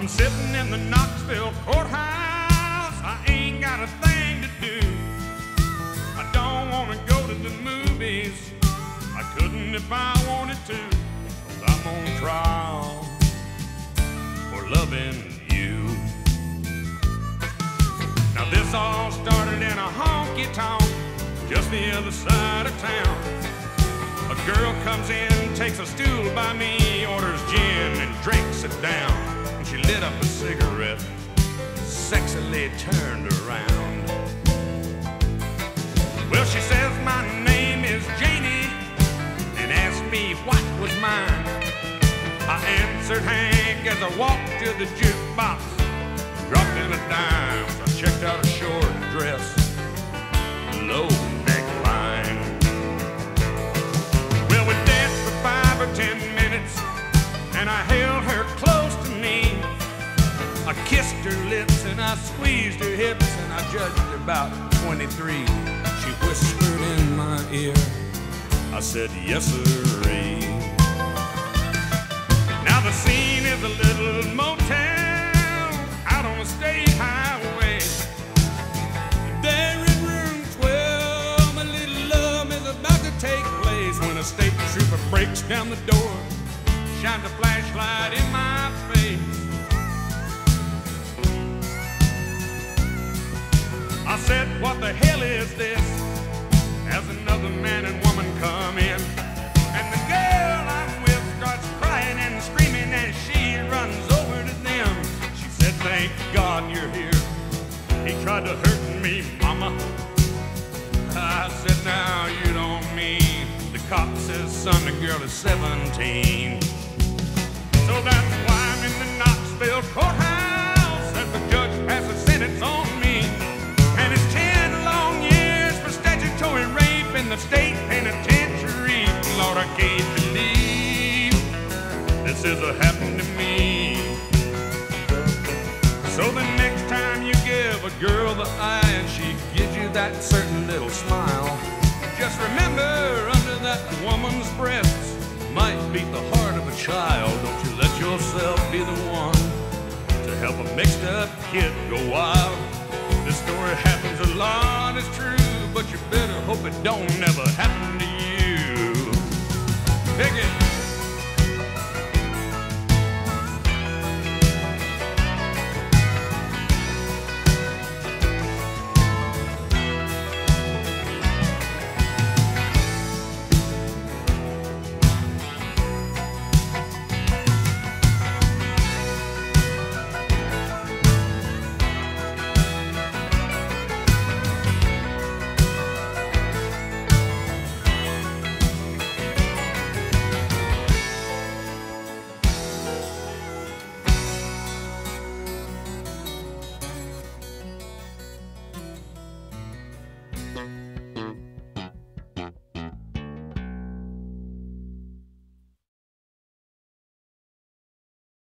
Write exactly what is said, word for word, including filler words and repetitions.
I'm sitting in the Knoxville Courthouse. I ain't got a thing to do. I don't want to go to the movies. I couldn't if I wanted to. 'Cause I'm on trial for loving you. Now this all started in a honky-tonk just the other side of town. A girl comes in, takes a stool by me, orders gin and drinks it down. And she lit up a cigarette, sexily turned around. Well, she says my name is Janie and asked me what was mine. I answered Hank as I walked to the jukebox, dropped in a dime. So I checked out a short dress, low neckline. Well, we danced for five or ten minutes, and I held her close to me. I kissed her lips and I squeezed her hips, and I judged her about twenty-three. She whispered in my ear, I said, yes, sirree. Now the scene is a little motel out on a state highway. There in room twelve, my little love is about to take place when a state trooper breaks down the door, shines a flashlight in my face. I said, what the hell is this? As another man and woman come in, and the girl I'm with starts crying and screaming as she runs over to them. She said, thank God you're here. He tried to hurt me, mama. I said, now you don't mean. The cop says, son, the girl is seventeen. So that's why I'm in the Knoxville Courthouse as the judge passed a sentence on me. And it's ten long years for statutory rape in the state penitentiary. Lord, I can't believe this is a happening to me. So the next time you give a girl the eye and she gives you that certain little smile, just remember under that woman's breasts might beat the heart of a child. Don't you let yourself be the one to help a mixed up kid go wild. This story happens a lot, it's true, but you better hope it don't never happen to you. Pick it. Thank you.